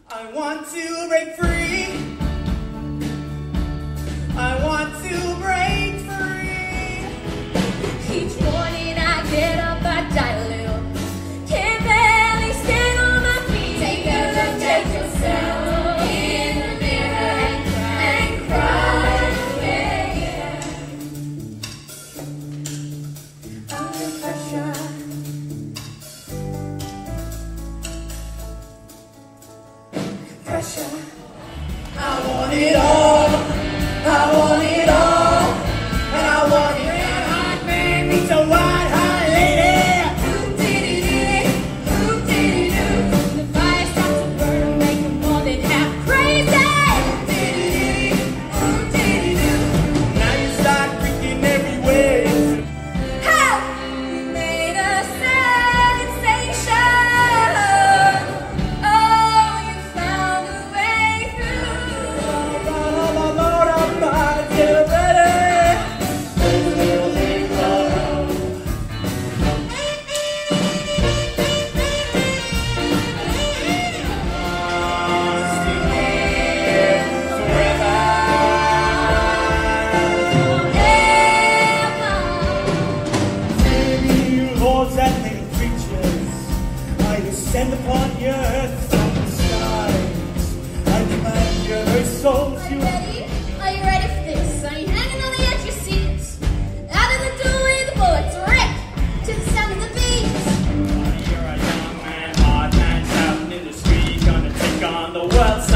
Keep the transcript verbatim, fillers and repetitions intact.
I want to break free. I want to break free. Each morning I get up, I die a little. Can barely stand on my feet. Take a look at yourself in the mirror and cry. Yeah, yeah. Under pressure. Pressure. I want it all. I want it all. And I want it red hot, man. Meets a white hot lady. Doo-dee-dee-dee, doo-dee-dee-doo. The fire starts to burn, make them more than half crazy. Doo-dee-dee-dee, doo-dee-dee-doo. Now you start freaking every way. How you made a sensation. Oh, you found a way through. Descend upon the earth from the skies. I demand your souls. Are you ready? Are you ready for this? Are you hanging on the edge of your seats? Out of the doorway, the bullets rip to the sound of the beats. You're a young man, hard man, shouting in the street, gonna take on the world.